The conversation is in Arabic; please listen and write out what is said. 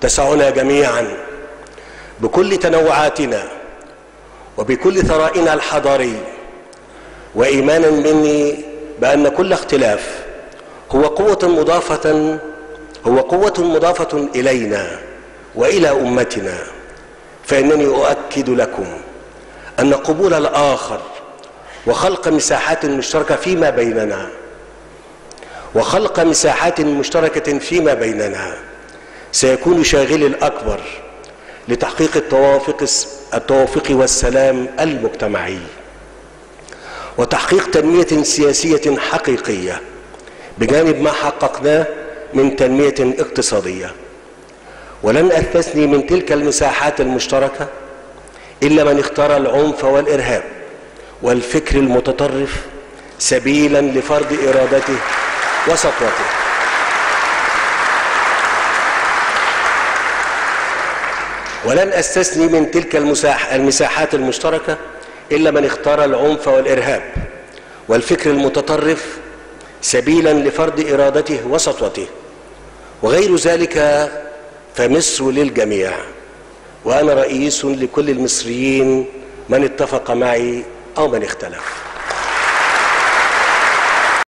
تسعنا جميعا بكل تنوعاتنا وبكل ثرائنا الحضاري، وإيمانا مني بأن كل اختلاف هو قوة مضافة إلينا وإلى أمتنا. فإنني أؤكد لكم أن قبول الآخر وخلق مساحات مشتركة فيما بيننا سيكون شاغل الأكبر لتحقيق التوافق والسلام المجتمعي وتحقيق تنمية سياسية حقيقية بجانب ما حققناه من تنمية اقتصادية. ولن أستثني من تلك المساحات المشتركة إلا من اختار العنف والإرهاب والفكر المتطرف سبيلا لفرض إرادته وسطوته. ولن أستثني من تلك المساحات المشتركة إلا من اختار العنف والإرهاب والفكر المتطرف سبيلا لفرض إرادته وسطوته. وغير ذلك فمصر للجميع، وأنا رئيس لكل المصريين من اتفق معي أو من اختلف.